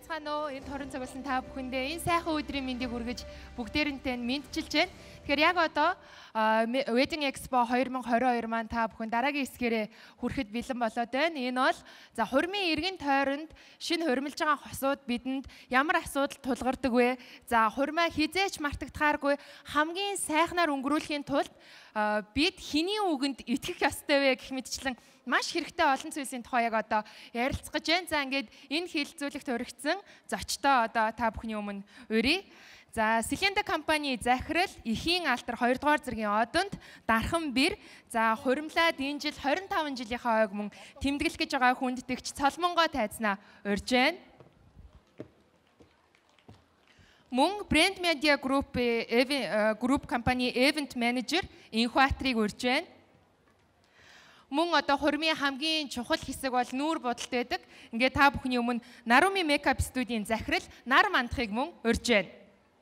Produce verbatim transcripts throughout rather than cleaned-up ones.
Байцгаана уу? Энэ торон цагуулсан та бүхэндээ энэ сайхан өдрийн мэндийг хүргэж бүгдээрэнтэй мэдчилж байна. Тэгэхээр яг одоо Wedding Expo twenty twenty-two маань та бүхэн дараагийн хэсгээрээ хүрэхэд бэлэн болоод байна. Энэ бол за хурмын эргэн тойронд шинэ хурмилж байгаа хосууд бидэнд ямар асуудал тулгардаг вэ? За хурмаа хизээч мартагдахааргүй хамгийн сайхнаар өнгөрүүлэхийн тулд бид хэний үгэнд итгэх ёстой вэ гэх мэтчлэн маш хэрэгтэй олон зүйлсийн тухай яг одоо ярилцгаж байна. За ингээд энэ хилцүүлэгт өргөцсөн зочдоо одоо та бүхний өмнө өрье. За Сэлэнда компани захирал Эхийн Алтар two дугаар зэргийн одонд дархан бэр за хуримлаад энэ жил twenty-five жилийнхаа ойг мөн тэмдэглэх гэж байгаа хүнддэгч Цолмонгоо тайзнаа урьж байна. Мөн Brand Media Group Group компани Event Manager Инхбаатрыг урьж байна. Мөн одоо хурмын хамгийн чухал хэсэг бол нүүр бодолт байдаг. Ингээд та бүхний өмнө Narumi Makeup студийн захирал Нар Мандахыг мөн урьж байна.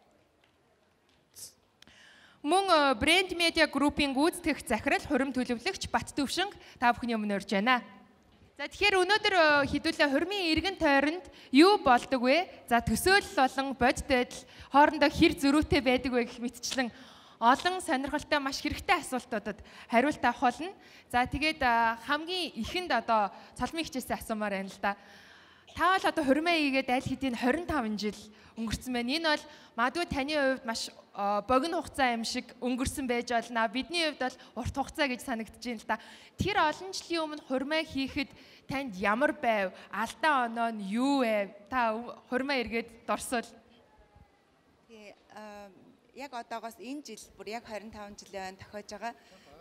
Мөн Brand Media Group-ийн гүйцэтгэх захирал хурим төлөвлөгч Бат Төвшинг та бүхний өмнө урьж байна. За тэгэхээр өнөөдөр хэдүүлээ хурмын эргэн тойронд юу болдог вэ? За төсөөлөл болон бодит байдал хоорондоо хэр зөрүүтэй байдаг вэ гэх мэтчлэн олон сонирхолтой маш хэрэгтэй асуултуудад хариулт авах болно. За тэгээд хамгийн ихэнд одоо цолмын хичээсээ асуумаар байна л да. Та бол одоо хурмаа ийгээд аль хэдийн twenty-five жил өнгөрсөн байна. Энэ бол магадгүй таны хувьд маш богино хугацаа юм шиг өнгөрсөн байж болно. Бидний хувьд бол урт хугацаа гэж санагдаж байна л да. Тэр олон жилийн өмнө хурмаа хийхэд танд ямар байв? Алдаа оноо нь юу вэ? Та хурмаа эргээд дорсвол. Тий яг одоогоос энэ жил бүр яг twenty-five жилийн өмнө тохиож байгаа.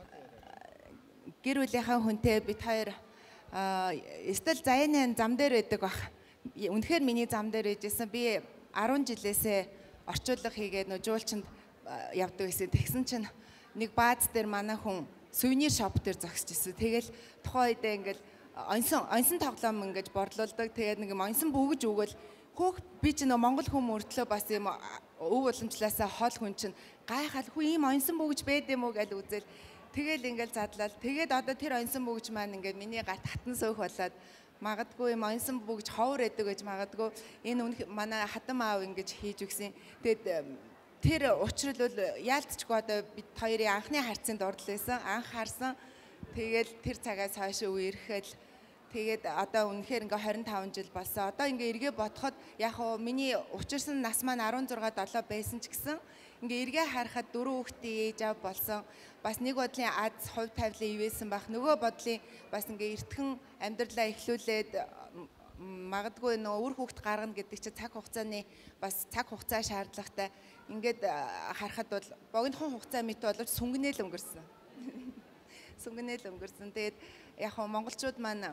Гэр бүлийнхаа хүнтэй бид хоёр эсвэл заяаны зам дээр байдаг баг. Үнэхээр миний зам дээр ээжсэн. Би ten жилээсээ орчуулга хийгээд нөө жуулчинд явдаг гэсэн. Тэгсэн чинь нэг бааз дээр манай хүн сувенир шоп дээр зогсож ирсэн. Тэгэл тухайн үедээ ингээл онсон онсон тоглоом ингэж борлуулдаг. Тэгээд нэг юм онсон бөгж өгөөл хөөх би ч нөө Монгол хүн мөртлөө бас юм өв уламжлаасаа хол хүн чинь гайхал хүү ийм онсон бөгж байд юм уу гэж үзэл. Тэгэл ингээл задлал. Тэгээд одоо тэр онсон бөгж маань ингээд миний гат хатан сөөх болоод магадгүй юм онсон бөгж ховор байдаг гэж магадгүй энэ манай хатан аав ингэж хийж өгсөн. Тэгээд тэр учрал бол яалтчгүй одоо бид хоёрын анхны харьцанд орлоо. Анх харсан. Тэгээд тэр цагаас хойш үерхэд тэгээд одоо үнэхээр ингээ twenty-five жил болсон. Одоо ингээ эргээ бодоход яг хөө миний учирсан нас маань sixteen seven байсан ч гэсэн ингээ эргээ харахад дөрөв хүүхдийн ээж аав болсон. Бас нэг бодлын аз хувь тавилан ивээсэн байх. Нөгөө бодлын бас ингээ эртхэн амьдралаа эхлүүлээд магадгүй нөө үр хүүхд гаргана гэдэг чинь цаг хугацааны бас цаг хугацаа шаардлагатай. Ингээд харахад бол богинохон хугацаа мэт боловч сүнгэнэл өнгөрсөн. Сүнгэнэл өнгөрсөн. Тэгээд яг хөө монголчууд маань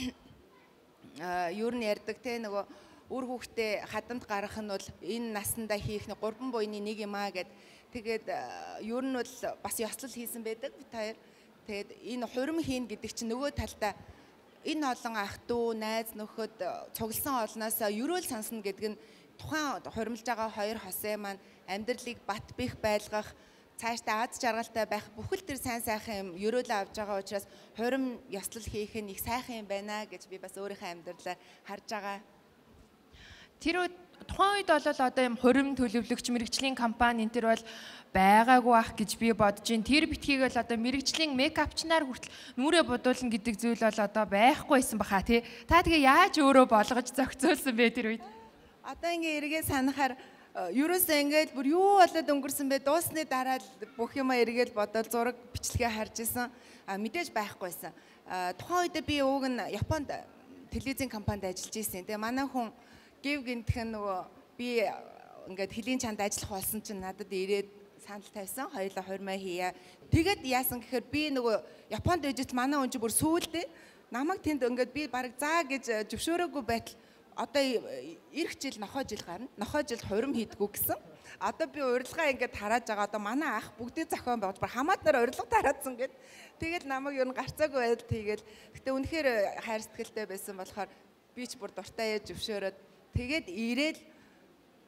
юу нь ярьдаг те нөгөө үр хүүхдээ хадамд гаргах нь бол энэ наснда хийх нэг гурван буйны нэг юм аа гэд тэгээд юу нь бол бас ёслол хийсэн байдаг бид хоёр. Тэгээд энэ хурим хийн гэдэг чинь нөгөө талдаа энэ олон ах дүү найз нөхөд цугласан олноосоо ерөөл санасна гэдэг нь тухайн хуримлж байгаа хоёр хосээ маань амьдралыг бат бэх байлгах цаашдаа аз жаргалтай байх бүхэл тэр сайн сайхан юм ерөөлөө авч байгаа учраас хурим ёслол хийх нь их сайхан юм байна гэж би бас өөрийнхөө амьдралаар харж байгаа. Тэр тухайн үед бол одоо юм хурим төлөвлөгч мэрэгжлийн компани энэ төр бол байгаагүй ах гэж би бодож байна. Тэр битгийг бол одоо мэрэгжлийн мейкапчнаар хүртэл нүрээ будуулна гэдэг зүйл бол одоо байхгүйсэн баха тий. Та тэгээ яаж өөрөө болгож зохицуулсан бэ тэр үед? Одоо ингээ эргээ санахаар ерөөсөө ингээд бүр юу болоод өнгөрсөн бэ? Дуусны дараа бүх юма эргээл бодоод зураг бичлэгээ харж исэн. А мэдээж байхгүйсэн. Тухайн үед би ууг нь Японд телевизийн компанид ажиллаж исэн. Тэгээ манай хүн гів гинтхэн нөгөө би ингээд хөлийн чанд ажиллах болсон чинь надад ирээд санал тавьсан. Хоёулаа хурмаа хийя. Тэгээд яасан гэхээр би нөгөө Японд ээжэд манай хүн чи бүр сүүлдээ намайг тэнд ингээд би баг заа гэж зөвшөөрөөгүй байтал одоо ирэх жил нохоо жил гарна. Нохоо жил хурим хийдгүү гэсэн. Одоо би урилга ингээд тарааж байгаа. Одоо манай ах бүгдээ зохион байгуулж бар хамаатнаар урилга тараадсан гэд. Тэгээд намайг юу н гарцаагүй байдал тийгээл. Гэтэ үнэхээр хайр сэтгэлтэй байсан болохоор би ч бүр дуртай яаж зөвшөөрөөд тэгээд ирээл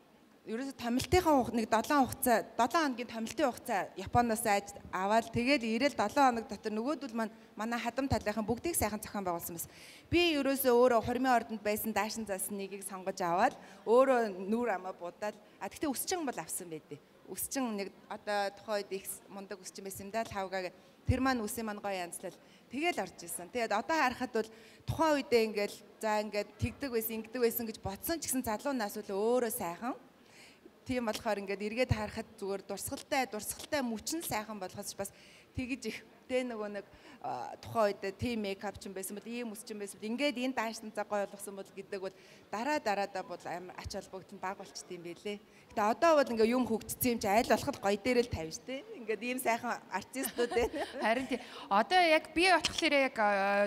ерөөсө томилтынхаа нэг долоон хугацаа долоон хоногийн томилтын хугацаа Японоос айж аваад тэгээд ирээл долоон хоног дотор нөгөөдөл маань манай хадам талынхан бүгдийг сайхан зохион байгуулсан байсан. Би ерөөсө өөрөө хормын ордонд байсан даашин заасан нэгийг сонгож аваад өөрөө нүүр амаа будаад а тэгтээ өсчин бол авсан байдээ. Өсчин нэг одоо тухайн үед их мундаг өсчин байсан юм да лавгаа тэр маань үсээ маань гоё янзлал тэгэл орж исэн. Тэгээд одоо харахад бол тухайн үедээ ингээл за ингээд тэгдэг байсан ингэдэг байсан гэж бодсон ч гэсэн залуу нас бол өөрөө сайхан. Тийм болохоор ингээд эргээд харахад зүгээр дурсгалтай дурсгалтай мөчн сайхан болохоос бас тэгж их тэ нөгөө нэг тухайн үед тийм мейкап ч юм байсан бол ийм үс ч юм байсан бол ингээд энэ даашин цаг гоё болгосон бол гэдэг бол дараа дараадаа бол амар ач холбогдол баг болчт юм байлээ. Гэтэ одоо бол ингээд юм хөгжсөн юм чи аль болоход гоё дээр л тавьж тэ. Ингээд ийм сайхан артистууд байна. Харин тий. Одоо яг би болохоор яг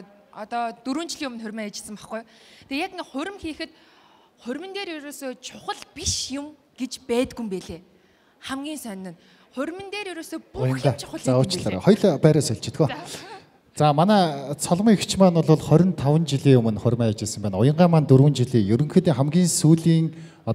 одоо дөрвөн жилийн өмнө хурмаа ээжсэн байхгүй. Тэгээ яг ингээд хурим хийхэд хурмын дээр ерөөсөө чухал биш юм гэж байдгүй юм бэлээ. Хамгийн сонин нь хурмын дээр ерөөсөө бүх юм чухал юм бэлээ. Хоёул байраа сольчихдгоо. За манай цолмын эгч маань бол хорин таван жилийн өмнө хурмаа ээжсэн байна. Уянгаа маань дөрвөн жилийн ерөнхийдөө хамгийн сүүлийн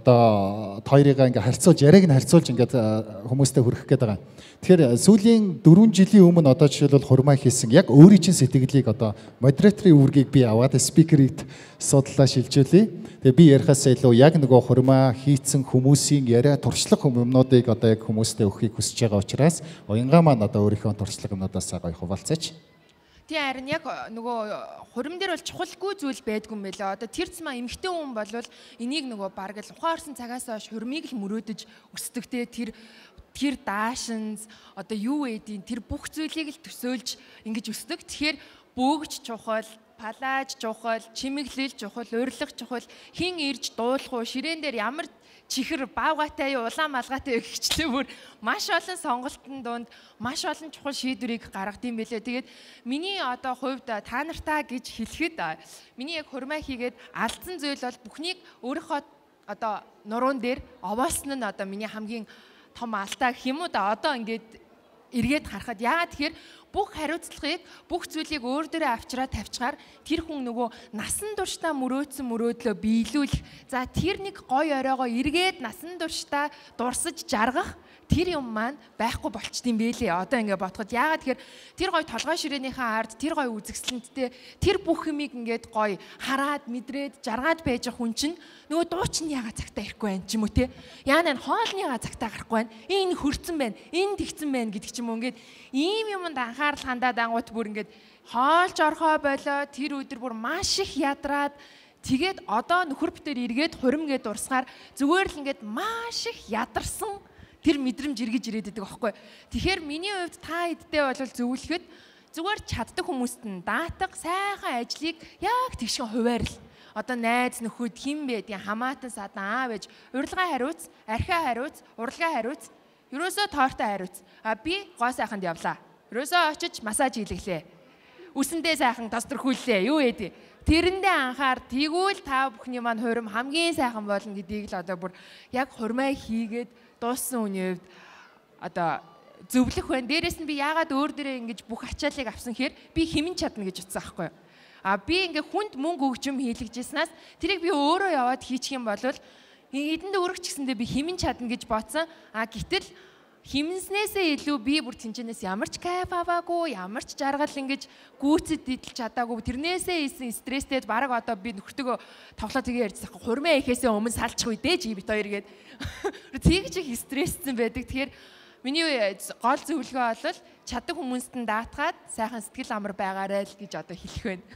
одоо хоёрыгаа ингээ харьцуулж яриаг нь харьцуулж ингээд хүмүүстэй хүрэх гээд байгаа. Тэгэхээр сүүлийн дөрвөн жилийн өмнө одоо жишээлбэл хурмаа хийсэн яг өөрийн чинь сэтгэлийг одоо модераторын үүргийг би аваад спикерит судлаа шилжүүлээ. Тэгээ би ярихаас илүү яг нөгөө хурмаа хийцэн хүмүүсийн яриа туршлага юмнуудыг одоо яг хүмүүстэй өгөхийг хүсэж байгаа учраас уянгаа маань одоо өөрийнхөө туршлага юмнуудаас гоё хуваалцаач. Тийм харин яг нөгөө хурим дээр бол чухалгүй зүйл байдгүй юм байлаа. Одоо тэр цэма эмэгтэй хүн болвол энийг нөгөө бараг л ухаан орсон цагаас хойш хурмыг л мөрөөдөж өсдөг те тэр тэр даашинз одоо юу эдийн тэр бүх зүйлийг л төсөөлж ингэж өсдөг. Тэгэхээр бөөгч чухал, палаж чухал, чимэглэл чухал, урилга чухал, хин ирж дуулах уу, ширээн дээр ямар чихэр баавгатай юу улаан малгайтай юу гэхчлээ бүр маш олон сонголтын дунд маш олон чухал шийдвэрийг гаргад юм бэлээ. Тэгээд миний одоо хувьд та нартаа гэж хэлэхэд миний яг хурмаа хийгээд алдсан зүйл бол бүхнийг өөрийнхөө одоо нуруунд дээр овоосон нь одоо миний хамгийн том алдаа гэх юм уу да. Одоо ингээд эргээд харахад яагаад тэгэхээр бүх хариуцлагыг бүх зүйлийг өөр дөрөө авчраад тавьчихаар тэр хүн нөгөө насан туршдаа мөрөөдсөн мөрөөдлөө биелүүлэх. За тэр нэг гой оройгоо эргээд насан туршдаа дурсаж жаргах тэр юм маань байхгүй болчт юм бэлээ. Одоо ингээд бодоход яагаад тэгэхээр тэр гой толгой ширээнийхээ ард тэр гой үзэгсэлэнттэй тэр бүх юмыг ингээд гой хараад мэдрээд жаргаад байж хүн чинь нөгөө дуучин яагаад цагтаа ирэхгүй байх ч юм уу те. Яана энэ хоолныгаа цагтаа гарахгүй байна. Энэ хөрцөн байна. Энэ тэгцэн байна гэдэг ч юм уу ингээд ийм юмд анхаарал хандаад ангуут бүр ингээд хоолж орхоо болоо тэр өдөр бүр маш их ядраад тэгээд одоо нөхөр битэр эргээд хуримгээд дурсгаар зүгээр л ингээд маш их ядарсан тэр мэдрэмж эргэж ирээд байдаг аахгүй. Тэгэхээр миний хувьд та хэдтэй бол зөвлөхөд зүгээр чаддаг хүмүүст нь даатга сайхан ажлыг яг тэгшин хуваарил. Одоо найз нөхөд хэн байдгийг хамаатан садан аав ээж урилга хариуц, архиа хариуц, урлагаа хариуц, ерөөсөө тоортой хариуц. А би гоо сайханд явлаа. Ерөөсөө очиж массаж хийлгэлээ. Үсэндээ сайхан тосдорхүүллээ. Юу ээ? Тэрэндээ анхаар тэгвэл та бүхний маань хурим хамгийн сайхан болно гэдгийг л одоо бүр яг хурмаа хийгээд дууссан үний хувьд одоо зөвлөх байна. Дээрээс нь би яагаад өөр дээрээ ингэж бүх ачааллыг авсан гэхээр би хэмнэн чадна гэж утсан байхгүй юу? А би ингээ хүнд мөнгө өгч юм хийлгэжсэнээс тэрийг би өөрөө яваад хийчих юм бол эдэндээ өргөч гэсэндээ би хэмнэн чадна гэж бодсон. А гэтэл химнснээсээ илүү би бүр тэнчэнээс ямар ч кайф аваагүй, ямар ч жаргал ингэж гүйцэд идэл чадаагүй. Тэрнээсээ исэн стресстэд баг одоо би нөхөртөө тоглоо тэгээ ярьжсэн. Хурмаа ихээсээ өмнө салчих үе дээ чи бит хоёр гээд. Тэгж их стрессцэн байдаг. Тэгэхээр миний гол зөвлөгөө бол чаддаг хүмүүст нь даатгаад сайхан сэтгэл амар байгаарай л гэж одоо хэлэх байна.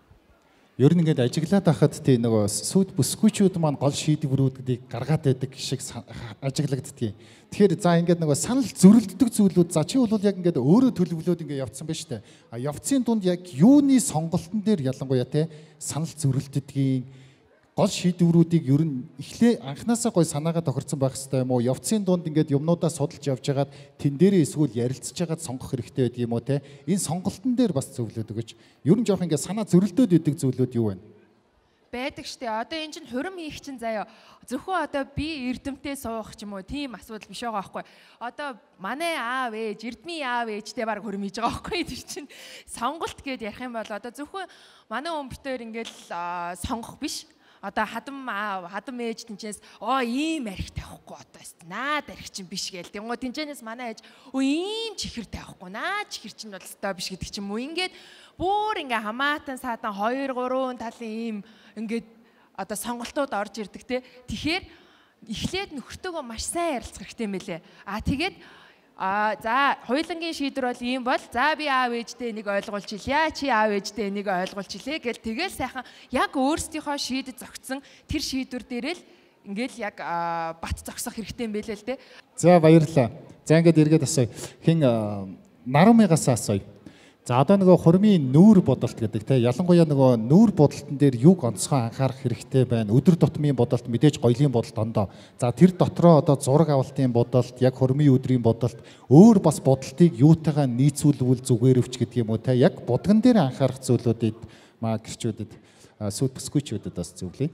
Ер нь ингээд ажиглаад байхад тий нөгөө сүд бүсгүйчүүд маань гол шийдвэрүүдийг гаргаад байдаг шиг ажиглагддгийг. Тэгэхээр за ингээд нөгөө санал зөрөлддөг зүйлүүд за чи бол яг ингээд өөрөө төлөвлөөд ингээд явцсан байна шүү дээ. А явцын дунд яг юуны сонголтон дээр ялангуяа тий санал зөрөлддгийг гол шийдвэрүүдийг ер нь эхлээ анханасаа гой санаагаа тохирсон байх хэрэгтэй юм уу? Явцын дунд ингээд юмнуудаа судалж явж хагаад тэн дээрээ эсвэл ярилцж хагаад сонгох хэрэгтэй байдаг юм уу те? Энэ сонголтон дээр бас зөвлөд өгөөч. Ер нь жоох ингээд санаа зөрөлдөөд идэг зүйлүүд юу вэ? Байдаг штэ. Одоо энэ чинь хурим хийх чинь заяа. Зөвхөн одоо би эрдэмтэй суух ч юм уу тийм асуудал биш байгаа байхгүй. Одоо манай аав ээж, эрдмийн аав ээжтэй баг хурим хийж байгаа байхгүй. Тэр чинь сонголт гэд ярих юм бол одоо зөвхөн манай хүн битээр ингээд сонгох биш. одоо хадам аав, хадам ээж тэнчээс оо ийм арх тавихгүй одоо наад арх чинь биш гээл. Тэнгуү тэнчэнээс манай ээж оо ийм чихэр тавихгүй наад чихэр чинь бол өстой биш гэдэг ч юм уу. Ингээд бүр ингээ хамаатан саадан хоёр гурван талын ийм ингээд одоо сонголтууд орж ирдэг те. Тэгэхээр эхлээд нөхөртөөгөө маш сайн ярилцах хэрэгтэй мэлээ. А тэгээд а за хоёулангийн шийдвэр бол ийм бол за би аав ээжтэй энийг ойлгуулчихъя чи аав ээжтэй энийг ойлгуулчихлээ гэл тэгэл сайхан яг өөрсдийнхөө шийдэд зогтсон тэр шийдвэр дээр л ингээл яг бат зогсох хэрэгтэй юм байлээ л дээ. За баярлалаа. За ингээд эргээд асууя. Хин Нарумигаас асууя. За одоо нөгөө хурмын нүүр бодолт гэдэг те ялангуяа нөгөө нүүр бодолтон дээр юг онцгой анхаарах хэрэгтэй байна. Өдөр тутмын бодолт мэдээж гоёлын бодолт ондоо. За тэр дотроо одоо зураг авалтын бодолт, яг хурмын өдрийн бодолт, өөр бас бодолтыг юутайгаа нийцүүлвэл зүгээр өвч гэдэг юм уу те яг бодгон дээр анхаарах зүйлүүдэд маа гэрчүүдэд сүйт бүсгүйчүүдэд бас зөвлөе.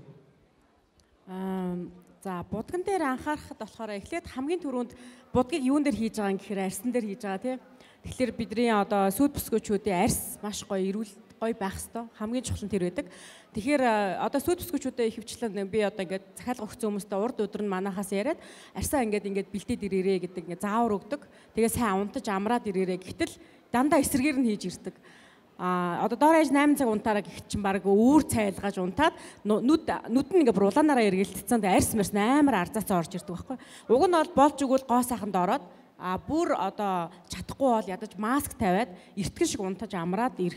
Аа за бодгон дээр анхаарахад болохоор эхлээд хамгийн түрүүнд бодгийг юун дээр хийж байгаа юм гэхээр арьсан дээр хийж байгаа тийм. Тэгэхээр бидний одоо сүйт бүсгүйчүүдийн арьс маш гоё эрүүл гоё байх хэвээр хамгийн чухал нь тэр байдаг. Тэгэхээр одоо сүйт бүсгүйчүүдэд ихэвчлэн би одоо ингээд захиалга өгсөн хүмүүстээ урд өдөр нь манахаас яриад арьсаа ингээд ингээд бэлдээд ирээрээ гэдэг ингээд заавар өгдөг. Тэгээ сайн унтаж амраад ирээрээ. Гэтэл дандаа эсрэгээр нь хийж ирдэг. А одоо доор ээж найман цаг унтаараа гэх чинь баг үүр цайлгаж унтаад нүд нүд нь ингээ булаанаараа эргэлтцэн арьс мэрс амар арзаацаа орж ирдэг байхгүй. Уг нь бол болж өгвөл гоо сайханд ороод а бүр одоо чадахгүй бол ядаж маск тавиад эртгэн шиг унтаж амраад ирэх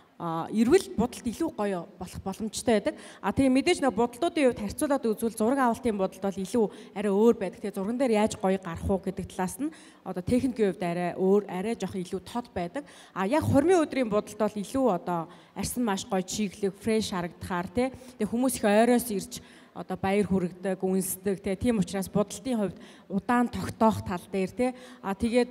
ирвэл бодолт илүү гоё болох боломжтой байдаг. А тэгээ мэдээж нөө бодлуудын хувьд харьцуулаад үзвэл зураг авалтын бодолт бол илүү арай өөр байдаг. Тэгээ зурган дээр яаж гоё гарах уу гэдэг талаас нь одоо техникийн хувьд арай өөр арай жоох илүү тод байдаг. А яг хурмын өдрийн бодолт бол илүү одоо арьс нь маш гоё чиглэг, фреш харагдахаар тий. Тэгээ хүмүүс их ойроос ирж одоо баяр хүрэгдэг, үнсдэг тийм учраас бодлтын хувьд удаан тогтоох тал дээр тий. А тэгээд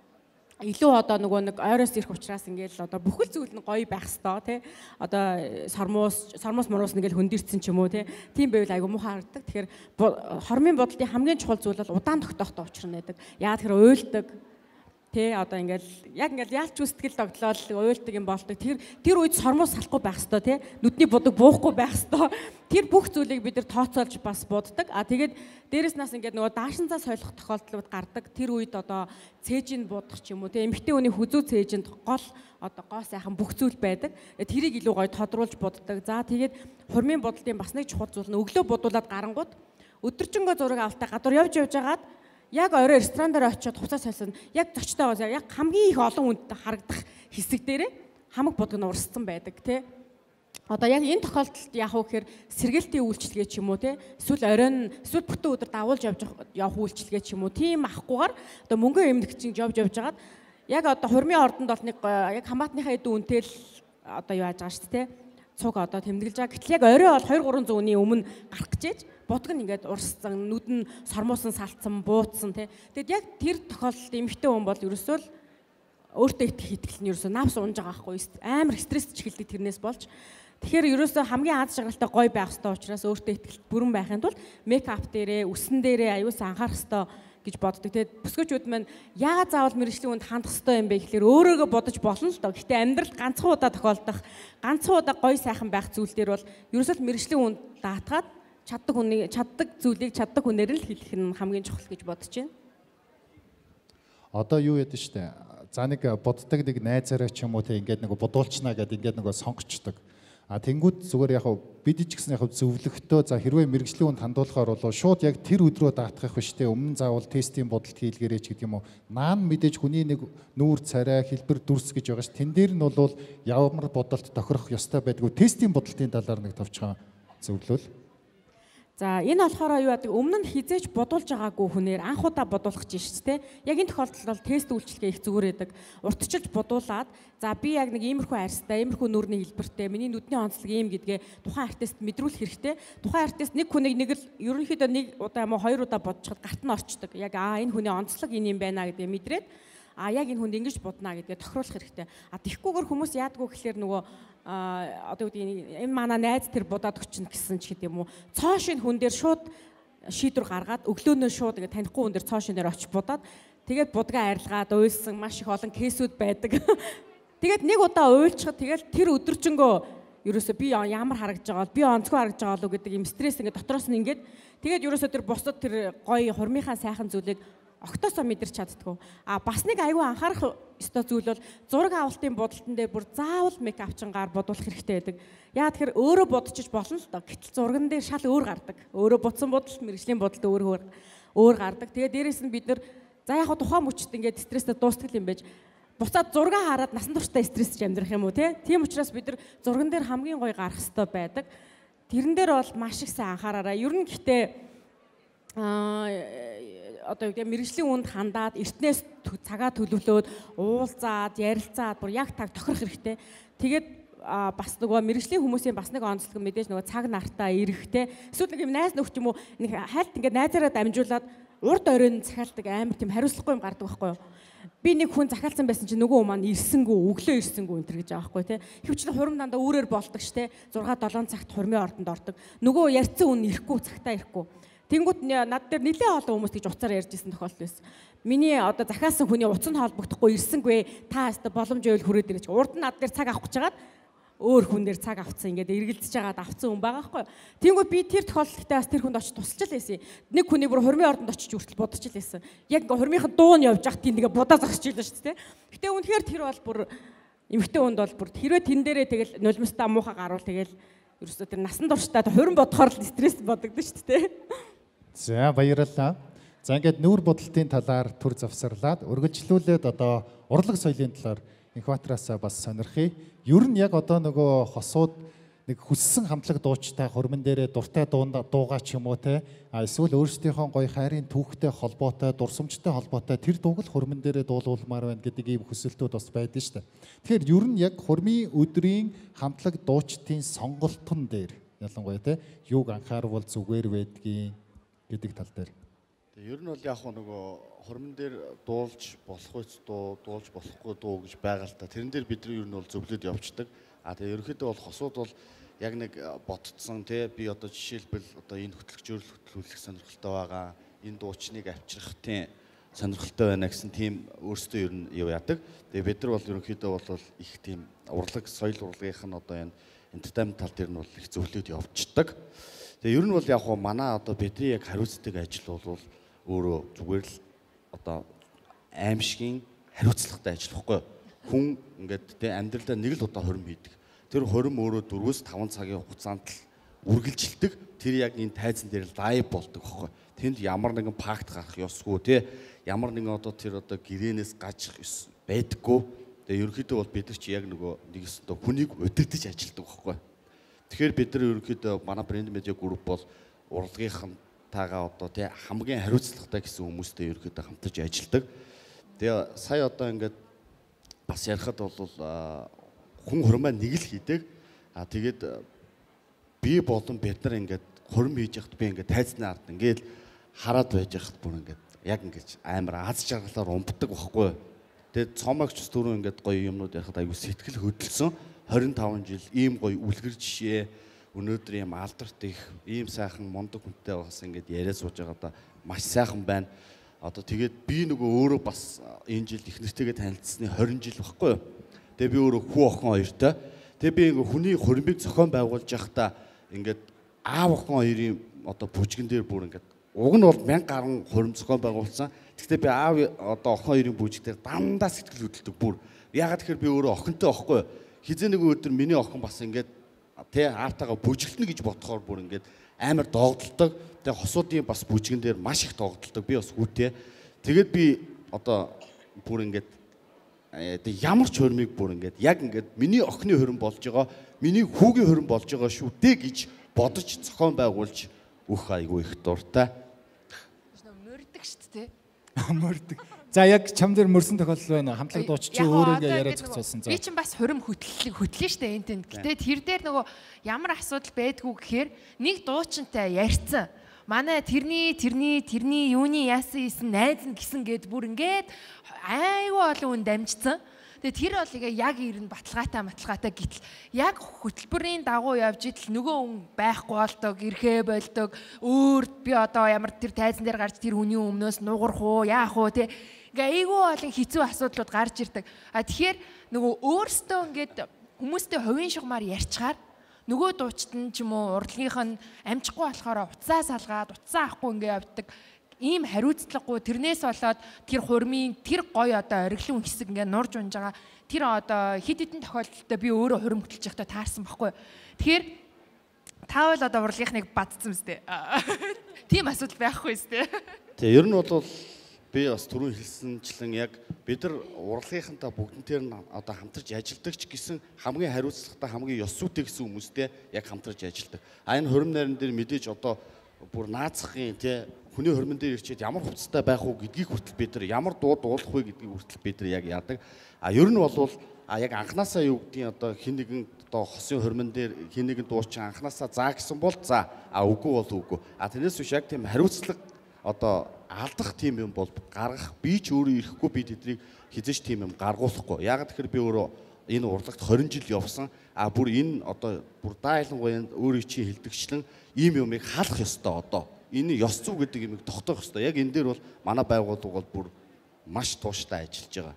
илүү одоо нөгөө нэг ойроос ирэх учраас ингээл одоо бүхэл зүйл нь гоё байх хэвээр тий. Одоо сормоос сормоос мороос нэгэл хөндөрцөн ч юм уу тий. Тийм байвал айгу муухай харагддаг. Тэгэхээр хормын бодлтын хамгийн чухал зүйл бол удаан тогтоохтой учрна байдаг. Яагаад тэгэхээр уйлдаг тий одоо ингээл яг ингээл яалч үстгэл тогтлол уйлдаг юм болдог. Тэр тэр үед сормоос салахгүй байх хэвээр тий. Нүдний бодог буухгүй байх хэвээр. Тэр бүх зүйлийг бид нар тооцоолж бас боддог. А тэгээд дээрэс нас ингээд нөгөө даашин цаа солих тохиолдлууд гардаг. Тэр үед одоо цээжинд будах ч юм уу тий. Эмэгтэй хүний хүзүү цээжинд гол одоо гоо сайхан бүх зүйл байдаг. Тэрийг илүү гоё тодруулж боддог. За тэгээд хурмын бодлтын бас нэг чухал зүйл нь өглөө бодуулаад гарангууд өдөржингөө зураг авалтаа гадуур явж явж агаад яг орой ресторан дээр очиод хуцаа сольсон яг зочтойгоос яг хамгийн их олон хүнд харагдах хэсэг дээрээ хамаг бодог нь урсцсан байдаг тий. Одоо яг энэ тохиолдолд яах вэ гэхээр сэргээлтийн үйлчлэгээ ч юм уу тий. Эсвэл оройн эсвэл бүтэн өдөр давуулж явж явах үйлчлэгээ ч юм уу. Тийм ахгүйгээр одоо мөнгө эмнэгчин явж явж агаад яг одоо хурмын ордонд бол нэг яг хамаатныхаа эдэн үнэтэл одоо юу яаж байгаа шүү дээ тий. Цуг одоо тэмдэглэж байгаа. Гэтэл яг орой бол хоёр гурван зууны өмнө гарах гэжээж бодг нь ингээд урсцсан, нүд нь сормоосон салцсан, бууцсан тий. Тэгэд яг тэр тохиолдолд эмэгтэй хүн бол ерөөсөө л өөртөө итгэх итгэл нь ерөөсөө навс унж байгаа байхгүй амар стресс ч эхэлдэг тэрнээс болж. Тэгэхээр ерөөсөө хамгийн аз жаргалтай гоё байх ёстой учраас өөртөө итгэлт бүрэн байхын тулд мейкап дээрээ, үсэн дээрээ аюулсан анхаарах ёстой гэж боддог. Тэгээд бүсгүйчүүд маань яагаад заавал мэргэжлийн хүнд хандах ёстой юм бэ гэхээр өөрөөгөө бодож болно л доо. Гэхдээ амьдралд ганцхан удаа тохиолдох, ганцхан удаа гоё сайхан байх зүйл дээр бол ерөөсөө л мэргэжлийн хүнд даатгаад чаддаг хүний чаддаг зүйлийг чаддаг хүнээр л хэлэх нь хамгийн чухал гэж бодож байна. Одоо юу яд штэ. За нэг боддог нэг найзаараа ч юм уу те ингээд нэг бодуулчнаа гэдэг ингээд нэг сонгочдөг. А тэнгууд зүгээр яг бид ч гэсэн яг зөвлөгтөө за хэрвээ мэрэгжлийн хүнд хандуулахаар бол шууд яг тэр өдрөө даатгах биш те өмнө заавал тестийн бодолт хийлгэрэй ч гэдэг юм уу. Наан мэдээж хүний нэг нүүр царай хэлбэр дүрс гэж байгаа ш. Тэн дээр нь бол ямар бодолт тохирох ёстой байдгүй тестийн бодолтын талаар нэг товчхон зөвлөл. За энэ болохоор юу яадаг өмнө нь хизээч бодуулж байгаагүй хүнээр анх удаа бодуулах гэж шүү дээ. Яг энэ тохиолдолд бол тест үйлчлэгээ их зүгээр байдаг. Уртчилж бодуулаад за би яг нэг иймэрхүү арьстай, иймэрхүү нүрийн хэлбэртэй, миний нүдний онцлог ийм гэдгээ тухайн артист мэдрүүлэх хэрэгтэй. Тухайн артист нэг хүнийг нэг л ерөнхийдөө нэг удаа мó хоёр удаа бодчиход гарт нь орчдөг. Яг аа энэ хүний онцлог энэ юм байна гэдгээ мэдрээд а яг энэ хүнд ингэж боднаа гэдгээ тохируулах хэрэгтэй. А тэгхгүйгээр хүмүүс яадгүй гэхэлэр нөгөө а одоо үгүй энэ манай найз тэр будаад өчнө гэсэн ч гэдэм үү цоо шин хүн дээр шууд шийдвэр гаргаад өглөөнөө шууд ингэ танихгүй хүн дээр цоо шинээр очиж будаад тэгээд будгаа арилгаад уйлсан маш их олон кейсүүд байдаг. Тэгээд нэг удаа уйлчихад тэгээд тэр өдөржингөө ерөөсөө би ямар харагдж байгаа, би онцгой харагдж байгаа лу гэдэг юм стресс ингээд дотроос нь ингээд тэгээд ерөөсөө тэр бусдад тэр гоё хурмынхаа сайхан зүйлийг огтосоо мэдэрч чаддгүй. А бас нэг аюу анхаарах ёстой зүйл бол зураг авалтын бодолтон дээр бүр заавал мейкапчингаар бодуулах хэрэгтэй байдаг. Яа тэгэхээр өөрөө бодчих болно л доо. Гэтэл зурган дээр шал өөр гардаг. Өөрөө бодсон бодолт мэрэгжлийн бодолт өөр өөр гардаг. Тэгээд дээрээс нь бид нэр за яг тухайн мөчт ингээд стресстэй дуустгал юм байж буцаад зураг хараад насан туршдаа стрессж амьдрах юм уу те? Тийм учраас бид нар зурган дээр хамгийн гоё гарах хэрэгтэй байдаг. Тэрэн дээр бол маш их сайн анхаараарай. Ер нь гэхдээ аа одоо яг мэрэгжлийн үнд хандаад эртнээс цагаа төлөвлөөд уулзаад ярилцаад бүр яг таг тохирох хэрэгтэй. Тэгээд бас нөгөө мэрэгжлийн хүмүүсийн бас нэг онцлог мэдээж нөгөө цаг нартаа эрэхтэй. Эсвэл нэг юм найз нөхч юм уу нэг хайлт ингээд найзаараа дамжуулаад урд оройн захиалдаг амар тийм хариуцлагагүй юм гардаг байхгүй юу? Би нэг хүн захиалсан байсан чинь нөгөө хүн маань ирсэнгүү, өглөө ирсэнгүү энэ төр гэж байгаа байхгүй тий. Хөвчлэн хурим дандаа өөрөөр болдог штэ. сix seven цагт хурмын ордонд ордог. Нөгөө ярьцсан үн ирэхгүй, цагтаа ирэхгүй. Тэнгүүд над дээр нэлээд олон хүмүүс гэж уцаар ярьж исэн тохиолдол байсан. Миний одоо захиалсан хүний утас нь холбогдохгүй ирсэнгүй та хаста боломж байвал хүрээд ирэж. Урд нь над дээр цаг авах гэж чагаад өөр хүн дээр цаг авцсан ингээд эргэлдэж байгаад авцсан хүн байгаа байхгүй. Тэнгүүд би тэр тохиолдолтой бас тэр хүнд очиж тусалж л байсан. Нэг хүний бүр хурмын ордонд очиж хүртэл бодож л байсан. Яг ингээ хурмынхын дуу нь явж байхад тийм ингээ будаа зогсож илээ шүү дээ. Гэтэ үнэхээр тэр бол бүр эмэгтэй хүнд бол бүр хэрвээ тэн дээрээ тэгэл нулимстаа муухай гарвал тэгэл ерөөсөө тэр насан туршдаа хурим бодохоор л стресс бодогдсон шүү дээ. За баярлалаа. За ингээд нүүр бодолтын талаар төр завсарлаад үргэлжлүүлээд одоо урлаг соёлын талаар Инхбаатараасаа бас сонирхъя. Ер нь яг одоо нөгөө хосууд нэг хүссэн хамтлаг дуучтай хурмын дээрээ дуртай дуугаа ч юм уу те а эсвэл өөрсдийнхөө гоё хайрын түүхтэй холбоотой дурсамжтай холбоотой тэр дууг л хурмын дээрээ дуулуулмаар байна гэдэг ийм хүсэлтүүд бас байдаг шүү дээ. Тэгэхээр ер нь яг хурмын өдрийн хамтлаг дуучдын сонголтон дээр ялангуяа те юуг анхаарвал зүгээр байдгийг гэдэг тал дээр. Ер нь бол яг нөгөө хурмын дээр дуулж болох үс дуу, дуулж болохгүй дуу гэж байгаа л та. Тэрэн дээр бид нар ер нь бол зөвлөд явцдаг. А тэгээ ерөнхийдөө бол хосууд бол яг нэг ботцсон тий би одоо жишээлбэл одоо энэ хөтлөгчөөр хөтлүүлэх сонирхолтой байгаа. Энэ дуучныг авчрахтын сонирхолтой байна гэсэн тийм өөрсдөө ер нь юу яадаг. Тэгээ бид нар бол ерөнхийдөө бол их тийм урлаг, соёл урлагийнх нь одоо энэ entertainment тал дээр нь бол их зөвлөд явцдаг. Тэгээ ер нь бол яг хоо манай одоо бидний яг хариуцдаг ажил бол өөрөө зүгээр л одоо аимшигын хариуцлагатай ажил байхгүй хүн ингээд тэ амьдралдаа нэг л удаа хорим хийдэг. Тэр хорим өөрөө дөрвөөс таван цагийн хугацаанд л үргэлжилдэг. Тэр яг энэ тайзан дээр лайв болдог байхгүй. Тэнд ямар нэгэн пакт гарах ёсгүй тэ ямар нэгэн одоо тэр одоо гэрээнээс гаж байдаггүй. Тэгээ ерөнхийдөө бол бид нар чи яг нөгөө нэгс одоо хүнийг удирдах ажилдаг байхгүй. Тэгэхээр бид нар ерөнхийдөө манай брэнд медиа групп бол урлагийнхан таага одоо тий хамгийн хариуцлагатай гэсэн хүмүүстэй ерөөхдөө хамтарч ажилладаг. Тэгээ сая одоо ингээд бас ярихад бол хүн хурмаа нэг л хийдэг. А тэгээд би болон бид нар ингээд хурим хийж яхад би ингээд тайзны ард ингээд хараад байж яхад бүр ингээд яг ингээд амар аз жаргалаар умбдаг байхгүй. Тэгээд цомогч түрүү ингээд гоё юмнууд ярихад аюу сэтгэл хөдлсөн twenty five жил ийм гоё үлгэр жишээ өнөөдөр юм алдарт их ийм сайхан мундаг хүнтэй бас ингэж яриа сууж байгаа да маш сайхан байна. Одоо тэгээд би нөгөө өөрөө бас энэ жил их нэртэйгээ танилцсны twenty жил баггүй юу. Тэгээ би өөрөө хүү охин хоёртой. Тэгээ би ингээ хүний хурмыг зохион байгуулж явахдаа ингээд аав охин хоёрын одоо бүжгэн дээр бүр ингээд уг нь бол one thousand гаруй хурим зохион байгуулсан. Гэхдээ би аав одоо охин хоёрын бүжиг дээр дандаа сэтгэл хөдлөдөг бүр. Яагаад тэгэхээр би өөрөө охинтой байхгүй юу. Хизээ нэг өдөр миний охин бас ингээд тэ аавтайгаа бүжиглэнэ гэж бодохоор бүр ингээд амар доогдолдог. Тэгээ хосуудын бас бүжгэн дээр маш их доогдолдог. Би бас хүүтэй. Тэгээд би одоо бүр ингээд тэг ямар ч хөрмийг бүр ингээд яг ингээд миний охины хөрм болж байгаа, миний хүүгийн хөрм болж байгаа шүү дээ гэж бодож зохион байгуулж өөх айгүй их дуртай. Мөрдөг шүү дээ. Мөрдөг. За яг чам дээр мөрсөн тохиолдол байна. Хамтлаг дууч чи өөрөө ингээ яриад зохицуулсан. Би чинь бас хурим хөтлөлийг хөтлөн штэ энэ тэнд. Гэтэ тэр дээр нөгөө ямар асуудал байдгүй гэхээр нэг дуучинтай ярьцсан. Манай тэрний тэрний тэрний юуны яасан ийсэн найз нь гисэн гэд бүр ингээд айгүй олон хүн дамжсан. Тэгээ тэр бол яг ирэн баталгаатай маталгаатай гítэл яг хөтөлбөрийн дагуу явж идэл нөгөө хүн байхгүй болдог, ирэхээ болдог. Өөр би одоо ямар тэр тайзан дээр гарч тэр хүний өмнөөс нугарах уу, яах уу те. Ингээ айгүй олон хэцүү асуудлууд гарч ирдэг. А тэгэхээр нөгөө өөртөө ингээд хүмүүстэй хувийн шугамар ярьчаар нөгөө дуучид нь ч юм уу урлагийнх нь амжихгүй болохоор уцаа салгаад уцаа авахгүй ингээ явдаг. Ийм хариуцлагагүй тэрнээс болоод тэр хурмын тэр гоё одоо ориглон хэсэг ингээ нурж унж байгаа. Тэр одоо хэд хэдэн тохиолдолд би өөрөө хурим хөтлж явахдаа таарсан байхгүй. Тэгэхээр та бол одоо урлагийнхныг бадцсан мэт. Тийм асуудал байхгүй үстэй. Тэгээ ер нь бол би бас түрүү хэлсэнчлэн яг бид нар урлагийнхантаа бүгднээр нь одоо хамтарч ажилладаг ч гэсэн хамгийн хариуцлагатай хамгийн ёс зүйтэй гэсэн хүмүүстэй яг хамтарч ажилладаг. А энэ хурим найран дээр мэдээж одоо бүр наацхийн тий хүний хормон дээр ирчээд ямар хувцастай байх уу гэдгийг хүртэл бид нар ямар дуу дуулах вэ гэдгийг хүртэл бид нар яг яадаг. А ер нь бол а яг анханасаа юу гэдгийг одоо хин нэгэн одоо хосын хормон дээр хин нэгэн дуучин анханасаа заа гэсэн бол за а үгүй бол үгүй. А тэрнээс биш яг тийм хариуцлага одоо алдах тийм юм бол гаргах би ч өөрөө ирэхгүй би тэднийг хизээч тийм юм гаргуулахгүй. Яг тэгэхээр би өөрөө энэ урлагт хорин жил явсан. А бүр энэ одоо бүр даайлангуяа өөрийн чи хэлдэгчлэн ийм юмыг халах ёстой одоо. Энэ ёс зүй гэдэг юмыг тогтоох ёстой. Яг энэ дээр бол манай байгууллага бол бүр маш тууштай ажиллаж байгаа.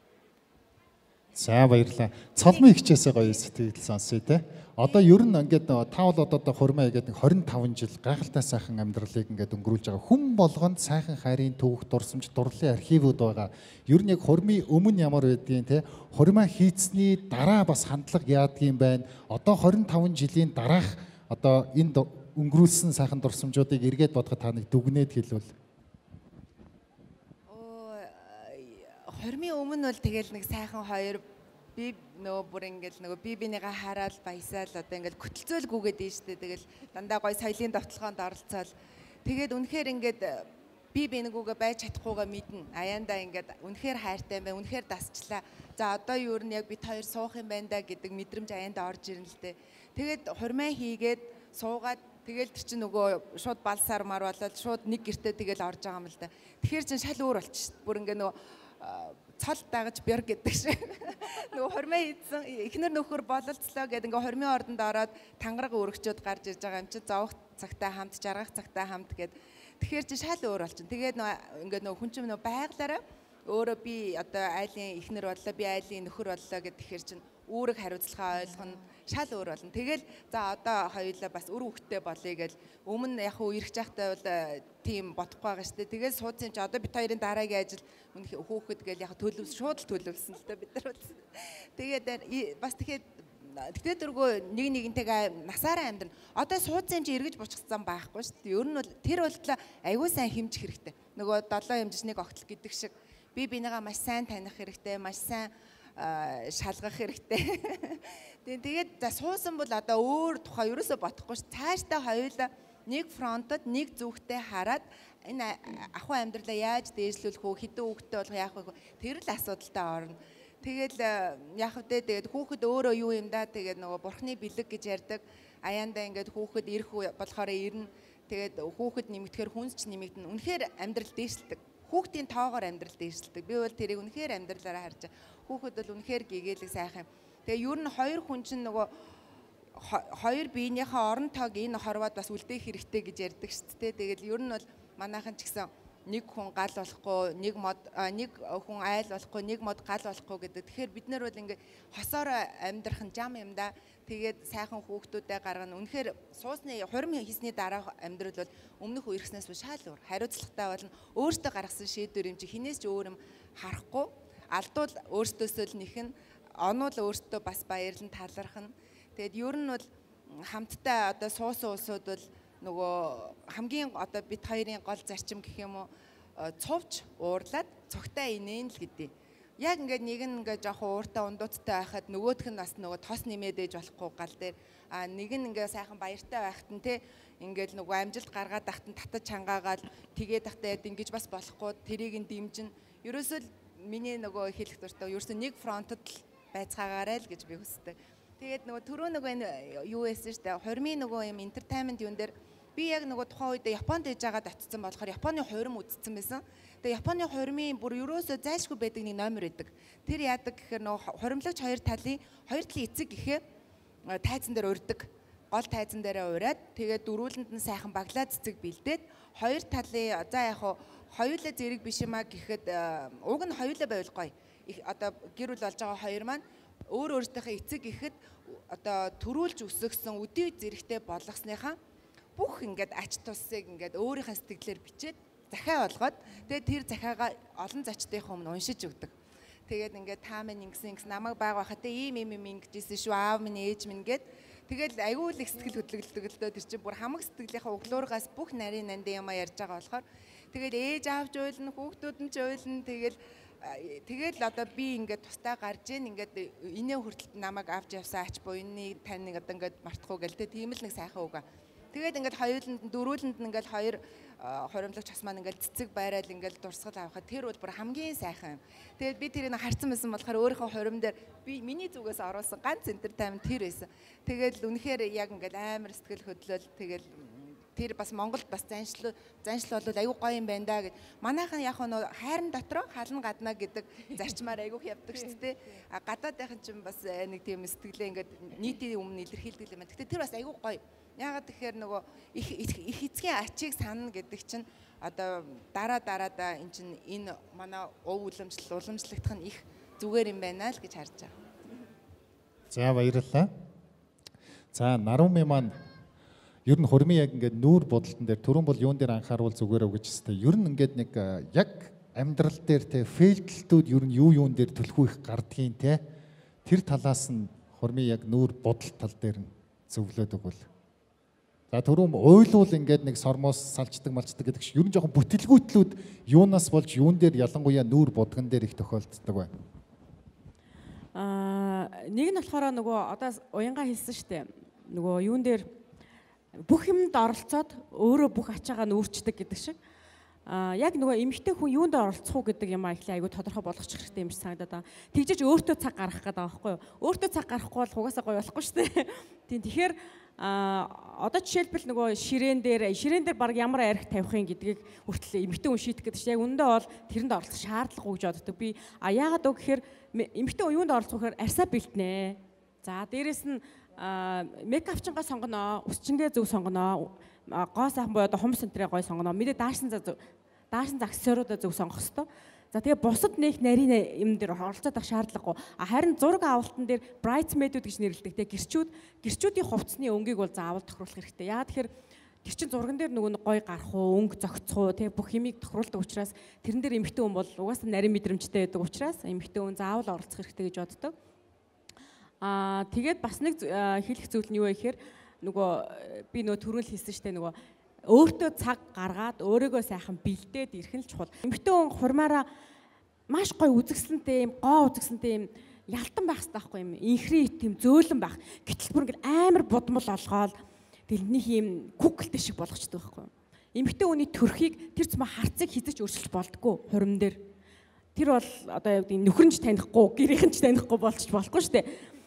За баярлалаа. Цолмын хичээсээ гоё сэтгэл сонсъё те. Одоо ер нь ингээд та бол одоо хурмаа гэдэг нэг двадцать таван жил гайхалтай сайхан амьдралыг ингээд өнгөрүүлж байгаа. Хүн болгонд сайхан хайрын төвх дурсамж дурлалын архивууд байгаа. Ер нь яг хурмын өмнө ямар байдгийг те. Хурмаа хийцний дараа бас хандлага яадгийн байна. Одоо двадцать таван жилийн дараах одоо энд өнгөрүүлсэн сайхан дурсамжуудыг эргээд бодоход та нэг дүгнээд хэлвэл. Хормын өмнө бол тэгэл нэг сайхан хоёр би нөгөө бүр ингээл нөгөө би бинийгаа хараад баясаал одоо ингээл хөтөлцөөлгүйгээд дээ штэ. Тэгэл дандаа гой соёлын довтлогоонд оролцоол. Тэгээд үнэхээр ингээд би бинийгүүгээ байж чадахгүйгээ мэднэ. Аяандаа ингээд үнэхээр хайртай юм байна. Үнэхээр дасчлаа. За одоо юу н яг бид хоёр суух юм байна да гэдэг мэдрэмж аяандаа орж ирнэ л дээ. Тэгээд хурмаа хийгээд суугаад тэгэл тэр чинь нөгөө шууд балсаар мар болоод шууд нэг гэртээ тэгэл орж байгаа юм л да. Тэгэхээр чинь шал өөр болчих шít. Бүр ингээ нөгөө цол дагаж бэр гэдэг шиг. Нөгөө хормоо хийсэн эхнэр нөхөр бололцлоо гэдэг ингээ хормын ордонд ороод тангараг өргөчөөд гарч ирж байгаа юм чи зовх цагтаа хамт жаргах цагтаа хамт гэд. Тэгэхээр чи шал өөр болчихно. Тэгээд нөгөө ингээ нөгөө хүн чинь нөгөө байглаараа өөрөө би одоо айлын эхнэр боллоо би айлын нөхөр боллоо гэд тэгэхээр чинь үүрэг хариуцлагаа ойлгоно шал өөр болно. Тэгэл за одоо хоёулаа бас үр хөвгтэй болъё гэл өмнө яг хөө ирэх жахтай бол тийм бодохгүй байгаа шүү дээ. Тэгээд суудсан чи одоо бит хоёрын дараагийн ажил хүүхэд гэл яг төлөв шууд л төлөвлөсөн л дээ бид нар. Тэгээд бас тэгэхээр тэгтээ дөргөө нэг нэгнтэйгээ насаараа амьдрна. Одоо суудсан чи эргэж буцчихсан байхгүй шүү дээ. Ер нь бол тэр болтлоо аягүй сайн хэмжих хэрэгтэй. Нөгөө долоо хэмжиж нэг огтл гэдэг шиг би бинийгаа маш сайн таних хэрэгтэй, маш сайн шалгах хэрэгтэй. Тэгээд за суусан бол одоо өөр тухай ерөөсө бодохгүй ш. Цаашдаа хоёулаа нэг фронтод нэг зүгтээ хараад энэ ахуй амьдралаа яаж дээшлүүлэх вэ? Хэдэн хүүхэдтэй болох яах вэ? Тэр л асуудалтай орно. Тэгэл яах вэ? Тэгээд хүүхэд өөрөө юу юм да? Тэгээд нөгөө бурхны бэлэг гэж ярьдаг. Аяандаа ингээд хүүхэд ирэх болохоор ирнэ. Тэгээд хүүхэд нэмэгдэхээр хүнс ч нэмэгдэнэ. Үнэхээр амьдрал дээшлдэг. Хүүхдийн тоогоор амьдрал дээшлдэг. Би бол тэрийг үнэхээр амьдралаараа харж байгаа. Хүүхэд бол үнэхээр гэгээлэг сайхан. Тэгээ ер нь хоёр хүн чинь нөгөө хоёр биенийхээ орон тоог энэ хорвоод бас үлдээх хэрэгтэй гэж ярьдаг шүү дээ. Тэгэл ер нь бол манайхан ч гэсэн нэг хүн гал болохгүй, нэг мод нэг хүн айл болохгүй, нэг мод гал болохгүй гэдэг. Тэгэхээр бид нар бол ингээ хосоор амьдрах нь жам юм да. Тэгээд сайхан хүүхдүүдээ гаргана. Үнэхээр суусны хурим хийсний дараах амьдрал бол өмнөх үерхснээс шал өөр. Хариуцлагатай болно. Өөртөө гаргасан шийдвэр юм чи хинээс ч өөр юм харахгүй. Алдвал өөртөөсөө л нэхэн, онвол өөртөө бас баярлан талархна. Тэгээд ер нь бол хамтдаа одоо суусан улсууд бол нөгөө хамгийн одоо бит хоёрын гол зарчим гэх юм уу цовч уурлаад цогтой инээн л гэдэг. Яг ингээд нэг нь ингээд жоохон ууртаа ундуудтай байхад нөгөөх нь бас нөгөө тос нэмээд ээж болохгүй гал дээр а нэг нь ингээд сайхан баяртай байхад нь те ингээд нөгөө амжилт гаргаад тахт нь татаж чангаагаад тэгээд тахтаа яд ингэж бас болохгүй тэрийг нь дэмжин. Ерөөсөө миний нөгөө хэлэх дуртай ерөөсөө нэг фронтод л байцгаагаарай л гэж би хүсдэг. Тэгээд нөгөө түрүү нөгөө энэ юу эсэн штэ хормын нөгөө юм entertainment юун дээр би яг нөгөө тухайн үед Японд ээж агаад очсон болохоор Японы хурим үзсэн байсан. Тэгээ Японы хуримын бүр ерөөсөө зайлшгүй байдаг нэг номер байдаг. Тэр яадаг гэхээр нөгөө хуримлагч хоёр талын хоёр талын эцэг гэхээ тайзан дээр урьдаг. Гол тайзан дээрээ ураад тэгээд дөрүүлэнд нь сайхан баглаа цэцэг бэлдээд хоёр талын за яг хуу хоёулаа зэрэг биш юмаа гэхэд уг нь хоёулаа байвал гоё. Одоо гэр бүл болж байгаа хоёр маань өөр өөртөөхөө эцэг ихэд одоо төрүүлж өсгсөн өдий зэрэгтэй болгосныхаа бүх ингээд ач тусыг ингээд өөрийнхөө сэтгэлээр бичээд захиа болгоод тэгээд тэр захиагаа олон зочдын өмнө уншиж өгдөг. Тэгээд ингээд та минь ингэсэн ингэсэн намайг баг байхад ийм ийм ийм ингэжсэн шүү аав минь ээж минь гэд тэгэл аюул их сэтгэл хөдлөлдөг л дөө тэр чинь бүр хамаг сэтгэлийнхаа углуургаас бүх нарийн нандин юм ярьж байгаа болохоор тэгэл ээж аавч уйлна хүүхдүүд нь ч уйлна тэгэл тэгэл одоо би ингээд тустай гарж ийн ингээд инээ хүртэл намайг авч явсан ач буйны тань нэг одоо ингээд мартахгүй гэл тийм л нэг сайхан үг. Тэгээд ингээд хоёуланд дөрүүлэнд нь ингээд хоёр хоримлогч бас маань ингээд цэцэг байрал ингээд дурсгал авахад тэр бол бүр хамгийн сайхан юм. Тэгээд би тэрийг харцсан байсан болохоор өөрийнхөө хорим дээр би миний зүгээс оруулсан ганц entertainment тэр байсан. Тэгээд үнэхээр яг ингээд амар сэтгэл хөдлөл тэгээд тэр бас Монголд бас заншил заншил бол аюу гоё юм байна да гэж. Манайхан яг нөө хайрын дотроо халан гадна гэдэг зарчмаар аюух явдаг шүү дээ. А гадаадынхан ч бас нэг тийм сэтгэлээ ингээд нийтийн өмнө илэрхийлдэг юм байна. Гэтэ тэр бас аюу гоё. Ягаад тэгэхээр нөгөө их их эцгийн ачийг санана гэдэг чинь одоо дараа дараадаа эн чинь энэ манай ов уламжлал уламжлагдах нь их зүгээр юм байна л гэж харж байгаа. За баярлалаа. За Наруми маань ер нь хурмын яг ингээд нүүр бодолтон дээр түрүүн бол юун дээр анхааруул зүгээр үг гэж хэвчээ. Ер нь ингээд нэг яг амьдрал дээр те фейлдлүүд ер нь юу юун дээр төлхөө их гардгийн те тэр талаас нь хурмын яг нүүр бодол тал дээр нь зөвлөдөг бол. За түрүүн ойлвол ингээд нэг сормоос салждаг малчдаг гэдэг чинь ер нь жоохон бүтэлгүйтлүүд юунаас болж юун дээр ялангуяа нүүр бодгон дээр их тохиолддог байна. Аа нэг нь болохоор нөгөө одоо уянга хэлсэн шүү дээ. Нөгөө юун дээр бүх юмд оролцоод өөрөө бүх ачаагаа нүүрчдэг гэдэг шиг. Аа яг нөгөө эмэгтэй хүн юунд оролцох уу гэдэг юм аа ихлэ айгу тодорхой болгочих хэрэгтэй юм шиг санагдаад байна. Тэгжиж өөртөө цаг гаргах гэдэг байгаа байхгүй юу? Өөртөө цаг гаргахгүй бол хугаасаа гоё болохгүй шүү дээ. Тийм тэгэхээр аа одоо жишээлбэл нөгөө ширээн дээр ширээн дээр баг ямар арх тавих юм гэдгийг хүртэл эмэгтэй хүн шийдэх гэдэг чинь яг үндэ бол тэрэнд оролцох шаардлагагүй гэж боддог. Би а яагаад үг гэхээр эмэгтэй хүн юунд оролцох гэхээр арьсаа бэлтнэ. За дээрэс нь мейкапчингаа сонгоно, өсчингээ зөв сонгоно, гоо сайхан буюу одоо хум сентрээ гой сонгоно. Мэдээ даашин даашин аксессуаруудаа зөв сонгох хэрэгтэй. За тэгээ бусад нэг нарийн юм дээр оролцоод авах шаардлагагүй. А харин зураг авалтан дээр bridesmaid-үүд гэж нэрлэдэг те гэрчүүд гэрчүүдийн хувцсны өнгийг бол заавал тохируулах хэрэгтэй. Яагаад тэгэхээр тэр чин зурган дээр нөгөө гой гарах уу, өнгө зөгцөх уу, те бүх юмыг тохируулдаг учраас тэрэн дээр эмэгтэй хүн бол угаасаа нарийн мэдрэмжтэй байдаг учраас эмэгтэй хүн заавал оролцох хэрэгтэй гэж боддог. Аа тэгээд бас нэг хэлэх зүйл нь юу вэ гэхээр нөгөө би нөгөө түрүүн хэлсэн штэ нөгөө өөртөө цаг гаргаад өөрийгөө сайхан бэлдээд ирэх нь чухал. Эмэгтэй хүн хурмаараа маш гоё үзэгсэнтэй юм, гоо үзэгсэнтэй юм ялтан байх хэрэгтэй байхгүй юм. Инхри тийм зөөлөн байх. Гэтэл бүр ингээл амар будмал олгоод тэгэл нэг юм куклтэй шиг болгочтой байхгүй. Эмэгтэй хүний төрхийг тэр цэма харцыг хизэж өөрчилж болдгоо хурим дээр. Тэр бол одоо яг нөхөрнч танихгүй, гэрийнхэн ч танихгүй болчих болохгүй штэ.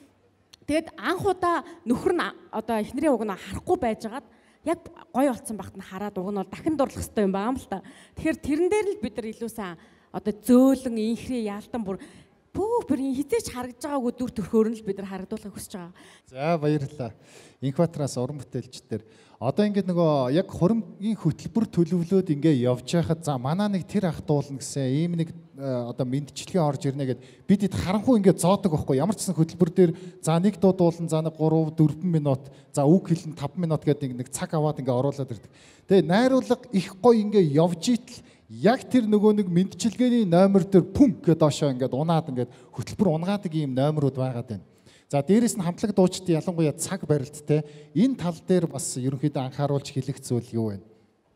Тэгэд анх удаа нөхөр нь одоо эхнэрийн уг нь харахгүй байжгаад яг гоё болсон багт нь хараад уг нь бол дахин дурлах хэрэгтэй юм байгаа юм л та. Тэгэхээр тэрэн дээр л бид нар илүү сайн одоо зөөлөн инхри яалтан бүр бүх бүр хизээч харагдж байгаагүй дүр төрхөөр нь л бид нар харагдуулахыг хүсэж байгаа. За баярлалаа. Инкватраас уран бүтээлчдэр одоо ингээд нөгөө яг хуримгийн хөтөлбөр төлөвлөөд ингээд явж байхад за манаа нэг тэр ах дуулна гэсэн ийм нэг одоо мэдчилгээ орж ирнэ гэд бид хэд харанхуй ингээд зоодог байхгүй ямар ч гэсэн хөтөлбөр дээр за нэг дуу дуулна за нэг гурав дөрвөн минут за үг хэлэн таван минут гэдэг нэг цаг аваад ингээд оруулаад ирдэг. Тэгээ найруулга их гоё ингээд явж итл яг тэр нөгөө нэг мэдчилгээний номер дээр пүм гэдэг доошоо ингээд унаад ингээд хөтөлбөр унгаадаг ийм номерууд байгаад байна. За дээрэс нь хамтлаг дуучид ялангуяа цаг барилттай энэ тал дээр бас ерөнхийдөө анхааруулж хэлэх зүйл юу вэ?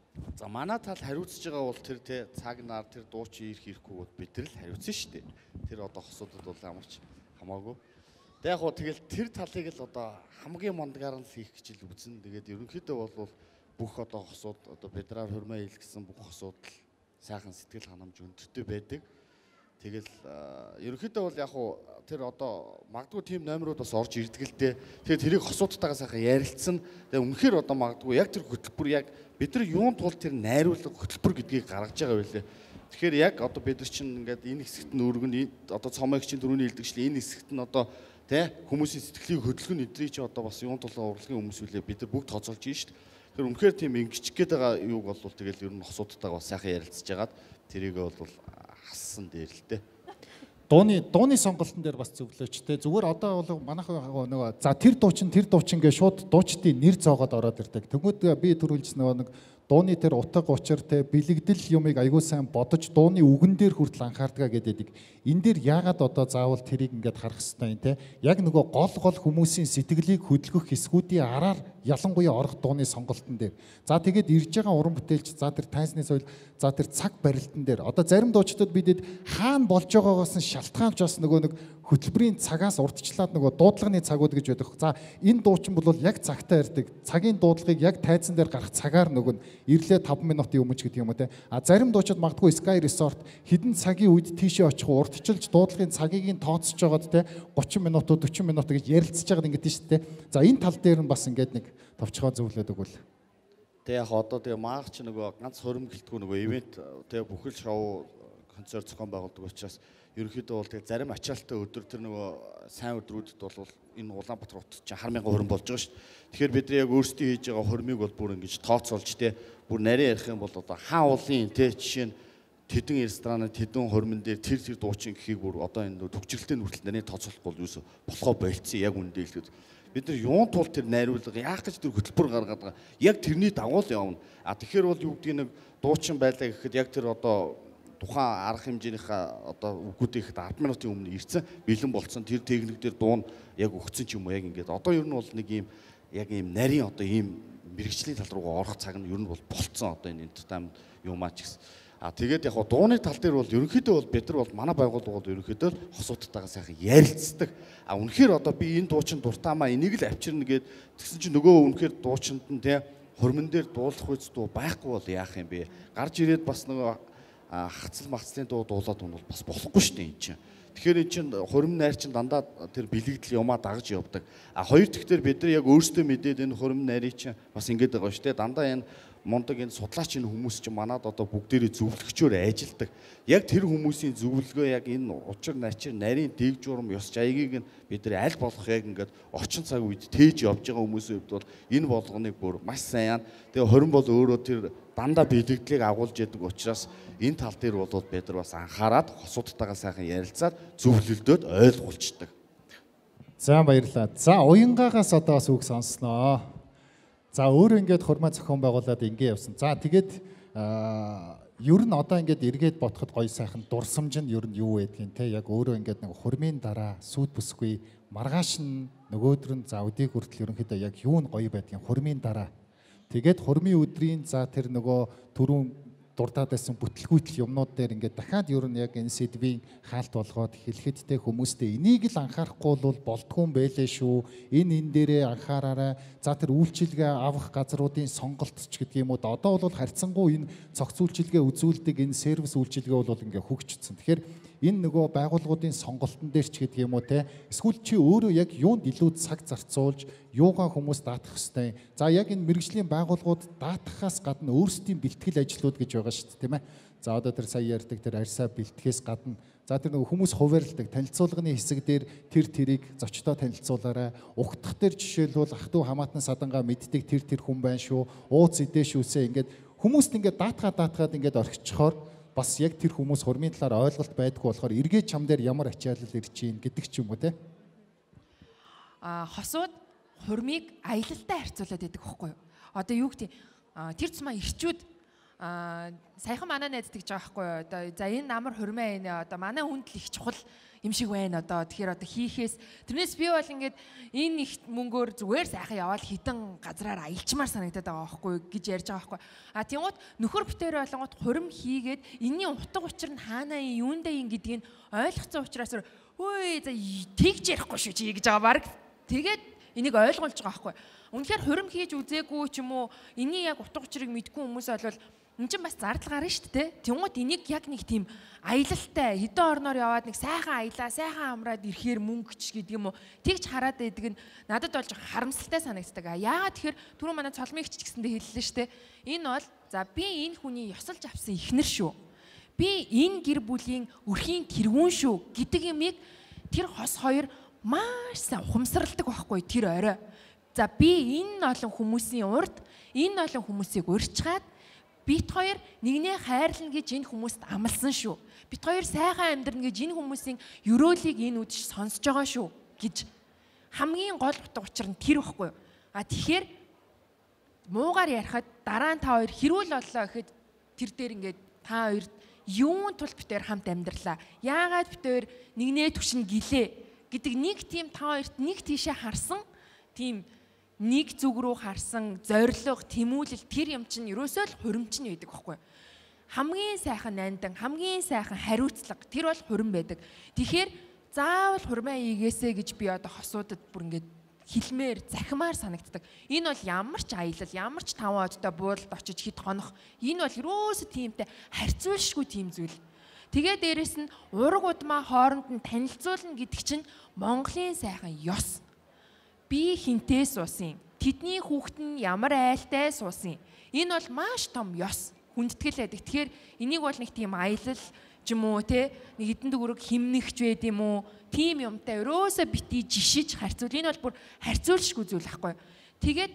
За манай тал хариуцж байгаа бол тэр те цаг нар тэр дуучин ирэх ирэхгүй бид нар л хариуцсан шүү дээ. Тэр одоо хосуудад бол амарч хамаагүй. Тэг яг хуу тэгэл тэр талыг л одоо хамгийн мандгаар нь хийх гэж л үзнэ. Тэгээд ерөнхийдөө бол бүх одоо хосууд одоо бидраар хурмаа хийлгэсэн бүх хосууд сайхан сэтгэл ханамж өндөртэй байдаг. Тэгэл ерөнхийдөө бол яг хуу тэр одоо магадгүй тийм номерууд бас орж ирдэг л дээ. Тэгээд тэрийг хосуудтайгаа сайхан ярилцсан. Тэгээд үнэхээр одоо магадгүй яг тэр хөтөлбөр яг бид нар юун тул тэр найруулга хөтөлбөр гэдгийг гаргаж байгаа байлээ. Тэгэхээр яг одоо бид нар чинь ингээд энэ хэсэгт нь өргөн одоо цомоог чинь дөрөвний хэлдэгчлээ энэ хэсэгт нь одоо тий хүмүүсийн сэтгэлийг хөдөлгөн эдрий чи одоо бас юун тулаа урлагийн хүмүүс үлээ бид нар бүгд тооцоолж байна шүү дээ. Тэгэхээр үнэхээр тийм ингэчих гээд байгаа юуг бол тэгэл ер нь хосуудтайгаа бас сайхан ярилцж байгаад тэрийг бол хассан дээр л дээ. дууны дууны сонголтын дээр бас зөвлөөч те. Зүгээр одоо бол манайхан нөгөө за тэр дуучин тэр дуучин гээ шууд дуучдын нэр зоогоод ороод ирдэг. Тэгмүүд би түрүүлж нөгөө нэг дууны тэр утга учир те бэлэгдэл юмыг аягүй сайн бодож дууны үгэн дээр хүртэл анхаардгаа гэдэг. Энэ дээр яагаад одоо заавал тэрийг ингээд харах хэрэгтэй юм те. Яг нөгөө гол гол хүмүүсийн сэтгэлийг хөдөлгөх хэсгүүдийн араар ялангуяа орох дууны сонголтын дээр. За тэгээд ирж байгаа уран бүтээлч за тэр тайзны соёл за тэр цаг барилтан дээр одоо зарим дуучдад бидэд хаана болж байгаагаас нь шалтгаалж бас нөгөө нэг хөтөлбөрийн цагаас урдчлаад нөгөө дуудлагын цагууд гэж байдаг. За энэ дуучин бол яг цагтаа ирдэг. Цагийн дуудлагыг яг тайзан дээр гарах цагаар нөгөө ирлээ таван минутын өмнө гэдэг юм уу те. А зарим дуучид магадгүй Sky Resort хідэн цагийн үед тийшээ очих урдчилж дуудлагын цагийг нь тооцож байгаад те гучин минутууд forty минут гэж ярилцж байгаад ингэдэж шүү дээ. За энэ тал дээр нь бас ингээд нэг товчгоо зөвлөдөг бол. Тэгээ яг одоо тэгээ маагч нөгөө ганц хорим гэлтгүй нөгөө ивент тэгээ бүхэл шоу концерт зохион байгуулдаг учраас ерөнхийдөө бол тэгээ зарим ачаалттай өдөр тэр нөгөө сайн өдрүүдэд бол энэ Улаанбаатар хотод чинь хар мянган хорим болж байгаа шүү дээ. Тэгэхээр бид нар яг өөрсдөө хийж байгаа хоримыг бол бүр ингэж тооцоолж тэ бүр нарийн ярих юм бол одоо хаа уулын тэ жишээ нь тэдэн ресторанад тэдэн хоримн дээр тэр тэр дуучин гэхийг бүр одоо энэ төгжрэлтэй нүртэл нарийн тооцоолохгүй бол юусо болохоо болцсон яг үндэ хэлэхэд бид нар юун тул тэр найруулга яах гэж тэр хөтөлбөр гаргаад байгаа яг тэрний дагуу л явна. А тэгэхээр бол юу гэдгийг нэг дуучин байлаа гэхэд яг тэр одоо тухайн арга хэмжээнийхээ одоо үгүүдийнх ten минутын өмнө ирсэн бэлэн болцсон тэр техник дээр дуун яг өгцөн ч юм уу яг ингээд одоо ер нь бол нэг юм яг юм нарийн одоо ийм мэрэгжлийн тал руугаа орох цаг нь ер нь бол болцсон одоо энэ entertainment юмаа ч гэсэн. А тэгээд яг дууны тал дээр бол ерөнхийдөө бол бид нар бол манай байгууллага бол ерөнхийдөө хосуудтайгаа сайхан ярилцдаг. А үнэхээр одоо би энэ дуучин дуртаамаа энийг л авчирна гэд тэгсэн чинь нөгөө үнэхээр дуучинд нь те хормон дээр дуулах үз дуу байхгүй бол яах юм бэ? Гарч ирээд бас нөгөө хацал мацлын дуу дуулаад бол бас болохгүй шүү дээ энэ чинь. Тэгэхээр эн чинь хормон найр чинь дандаа тэр бэлэгдэл юмаа дагаж явдаг. А хоёр дахьтэр бид нар яг өөрсдөө мэдээд энэ хормон найрыг чинь бас ингэж байгаа шүү дээ. Дандаа энэ мундаг энэ судлаач энэ хүмүүс чинь манад одоо бүгдээрээ зөвлөгчөөр ажилдаг. Яг тэр хүмүүсийн зөвлөгөө яг энэ учир начир нарийн дэг журам ёс жаягийг нь бид нар аль болох яг ингээд орчин цаг үед тээж явж байгаа хүмүүсийн хувьд бол энэ болгоныг бүр маш сайн. Тэгээ хорин бол өөрөө тэр дандаа бэлэгдлийг агуулж яадаг учраас энэ тал дээр бол бид нар бас анхаарад хосуудтайгаа сайхан ярилцаад зөвлөлдөөд ойлгуулцдаг. За баярлалаа. За уянгаагаас одоо бас үг сонсноо. За өөрөө ингээд хурмаа зохион байгуулад ингэ явсан. За тэгээд ер нь одоо ингээд эргээд бодоход гоё сайхан дурсамж нь ер нь юу байдгийг те яг өөрөө ингээд нэг хурмын дараа сүд бүсгүй маргааш нь нөгөөдөр нь за өдийг хүртэл ерөнхийдөө яг юу нь гоё байдгийг хурмын дараа тэгээд хурмын өдрийн за тэр нөгөө түрүүн дурдаад байсан бүтлгүүтэл юмнууд дээр ингээд дахиад ер нь яг энэ сэдвийн хаалт болгоод хэлэхэд те хүмүүстэй энийг л анхаарахгүй бол болдгүй юм байлээ шүү. Энэ энэ дээрээ анхаараарай. За тэр үйлчилгээ авах газруудын сонголт ч гэдэг юм уу. Одоо бол харьцангуй энэ цогц үйлчилгээ үзүүлдэг энэ сервис үйлчилгээ бол ингээд хөгжчихсөн. Тэгэхээр энэ нөгөө байгууллагуудын сонголтон дээр ч гэдэг юм уу те эсвэл чи өөрөө яг юунд илүү цаг зарцуулж юугаа хүмүүс даатах хэвтэй. За яг энэ мэрэгжлийн байгууллагууд даатахаас гадна өөрсдийн бэлтгэл ажлууд гэж байгаа шүү дээ тийм ээ. За одоо тэр сая ярьдаг тэр арьсаа бэлтгэхээс гадна за тэр нөгөө хүмүүс хуваарилдаг танилцуулгын хэсэг дээр тэр тэрийг зочдоо танилцуулаарай. Угтах дээр жишээлбэл ах トゥ хамаатан садангаа мэддэг тэр тэр хүн байна шүү. Ууц идэ шүүсээ ингээд хүмүүст ингээд даатгаа даатгаад ингээд орхичхоор бас яг тэр хүмүүс хурмын талаар ойлголт байдгүй болохоор эргээд чам дээр ямар ачаалал ирж чинь гэдэг ч юм уу те. А хосууд хурмыг аялалтай харьцуулаад байдаг байхгүй юу? Одоо юу гэдэг тэр цумаа ирчүүд а саяхан манай найз тэгж байгаа байхгүй юу? Одоо за энэ амар хурмаа энэ одоо манай хүнд л их чухал юм шиг байна одоо. Тэгэхээр одоо хийхээс тэрнээс би бол ингээд энэ их мөнгөөр зүгээр сайхан яваад хитэн газраар аялчмаар санагдаад байгаа байхгүй гэж ярьж байгаа байхгүй. А тиймд нөхөр бүтээр болонгот хурим хийгээд энэний утга учир нь хаанаа юундаа юм гэдгийг ойлгоцсон учраас хөөе за тэгж ярихгүй шүү чи гэж байгаа баг. Тэгээд энийг ойлгуулж байгаа байхгүй. Үнэхээр хурим хийж үзээгүй ч юм уу энэний яг утга учирыг мэдгүй хүмүүс бол энэ чинь бас зардал гарна шүү дээ. Тэнгууд энийг яг нэг тийм аялалтай хэдэн орноор яваад нэг сайхан аялаа, сайхан амраад ирэхээр мөнгө ч гэдэг юм уу. Тэгж хараад байдаг нь надад болж харамсалтай санагддаг. Яагаад тэгэхээр түрүү манай цолмигч ч гэсэндээ хэллээ шүү дээ. Энэ бол за би энэ хүний ёсолж авсан эхнэр шүү. Би энэ гэр бүлийн өрхийн тэргүүн шүү гэдэг юмыг тэр хос хоёр маш сайн ухамсарладаг байхгүй тэр орой. За би энэ олон хүмүүсийн урд энэ олон хүмүүсийг урьчгаад Бит хоёр нэгнээ хайрлана гэж энэ хүмүүст амласан шүү. Бит хоёр сайхан амьдрна гэж энэ хүмүүсийн ёроолыг энэ үдшиж сонсож байгаа шүү гэж хамгийн гол утга учир нь тэр байхгүй юу? А тэгэхээр муугаар ярихад дараа нь та хоёр хэрүүл боллоо гэхэд тэр дээр ингээд та хоёр юун тул бит хоёр хамт амьдралаа. Яагаад бит хоёр нэгнээ түшин гэлээ гэдэг нэг тийм та хоёрт нэг тийшээ харсан тийм нэг зүг рүү харсан зориг, тэмүүлэл тэр юм чинь ерөөсөө л хуримчин байдаг байхгүй юу? Хамгийн сайхан нандан, хамгийн сайхан хариуцлага тэр бол хурим байдаг. Тэгэхээр заавал хурмаа ийгээсэ гэж би одоо хосуудад бүр ингээд хилмээр захимаар санагддаг. Энэ бол ямар ч аялал, ямар ч таван одтой буудалд очиж хэд хонох. Энэ бол ерөөсөө тиймтэй харьцуулшгүй тийм зүйл. Тэгээ дээрэс нь ураг удмаа хооронд нь танилцуулна гэдэг чинь Монголын сайхан ёс. Би хинтээ суусан. Тэдний хүүхэд нь ямар айлтай суусан. Энэ бол маш том ёс. Хүндэтгэл байдаг. Тэгэхээр энийг бол нэг тийм аялал ч юм уу те нэг хэдэн дөрөг химнэгч байд юм уу? Тим юмтай өрөөсө бити жишиж харьцуул. Энэ бол бүр харьцуулшгүй зүйл байхгүй. Тэгээд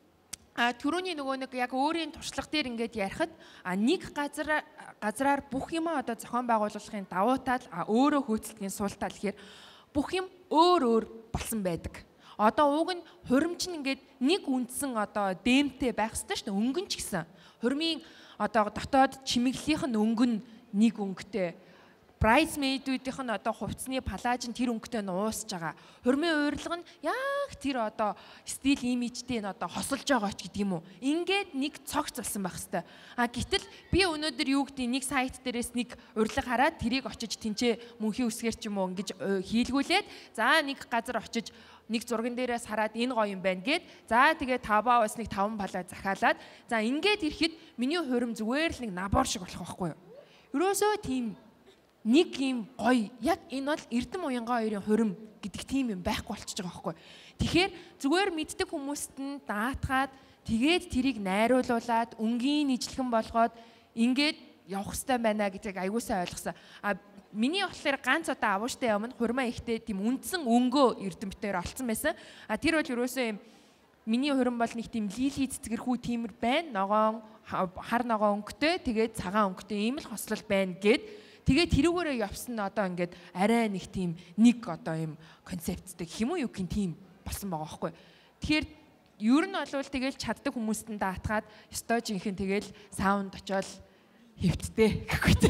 а түрүүний нөгөө нэг яг өөрийн туршлага дээр ингээд ярихад а нэг газар газраар бүх юмаа одоо зохион байгуулалтын давуу тал а өөрөө хөөцөлтгийн сул тал гэхээр бүх юм өөр өөр болсон байдаг. Одоо уг нь хуримч нь ингээд нэг үндсэн одоо дэмтэй байх ёстой шүү дээ. Өнгөн ч гэсэн. Хурмын одоо дотоод чимэглэлийнх нь өнгөн нэг өнгөтэй. Bridesmaid-үүдийнх нь одоо хувцсны палаж нь тэр өнгөтэй нь уусж байгаа. Хурмын урилга нь яг тэр одоо стил имижтэй нь одоо хосолж байгаа ч гэдэг юм уу. Ингээд нэг цогц болсон байх хэвээр. А гэтэл би өнөөдөр юу гэдэг нэг сайт дээрээс нэг урилга хараад тэрийг очиж тэнцээ мөнхийн үсгээр ч юм уу ингэж хийлгүүлээд за нэг газар очиж нэг зурган дээрээс хараад энэ гоё юм байна гэд за тэгээ таваа бас нэг таван палаа захиалаад за ингээд ирэхэд миний хурим зүгээр л нэг набор шиг болох байхгүй юу. Ерөөсөө тийм нэг юм гоё яг энэ бол Эрдэм Уянгаа хоёрын хурим гэдэг тийм юм байхгүй болчихж байгаа байхгүй. Тэгэхээр зүгээр мэддэг хүмүүст нь даатгаад тэгээд тэрийг найруулуулад өнгийн нийжлэхэн болгоод ингээд явах хэрэгтэй байна гэдгийг аягуулсаа ойлгосон. А миний болохоор ганц одоо авууштай өмнө хурмаа ихтэй тийм үндсэн өнгөө Эрдэмтээр олцсон байсан. А тэр бол ерөөсөө юм миний хурим бол нэг тийм лили цэцгэрхүү тиймэр байна. Ногоон хар ногоон өнгөтэй тэгээд цагаан өнгөтэй ийм л хослол байна гэд тэгээд тэрүүгээрээ явсан нь одоо ингээд арай нэг тийм нэг одоо юм концепттэй хэм үү юу гин тийм болсон байгаа байхгүй. Тэгэхээр ер нь бол тэгэл чаддаг хүмүүст нь даатгаад ёстой жинхэнэ тэгэл саунд очоод хэвтдээ гэхгүй те.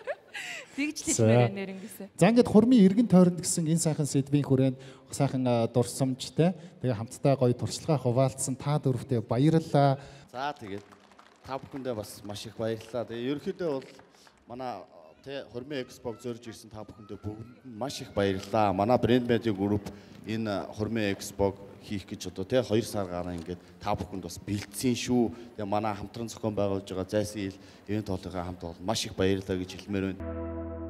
Тэгж хэлмээр нэр ингэсэн. За ингээд хурмын эргэн тойронд гэсэн энэ сайхан сэдвийн хүрээнд сайхан дурсамжтай тэгээ хамтдаа гоё туршлага хуваалцсан та дөрөвтэй баярлалаа. За тэгээд та бүхэндээ бас маш их баярлалаа. Тэгээ ерөнхийдөө бол манай тэ хурмын экспог зорж ирсэн та бүхэндээ бүгд маш их баярлалаа. Манай брэнд медиа групп энэ хурмын экспог хийх гэж одоо тэ хоёр сар гараа ингээд та бүхэнд бас бэлдсэн шүү. Тэгээ манай хамтран зохион байгуулж байгаа Зайсан ил ивент хоолойгоо хамт бол маш их баярлалаа гэж хэлмээр байна.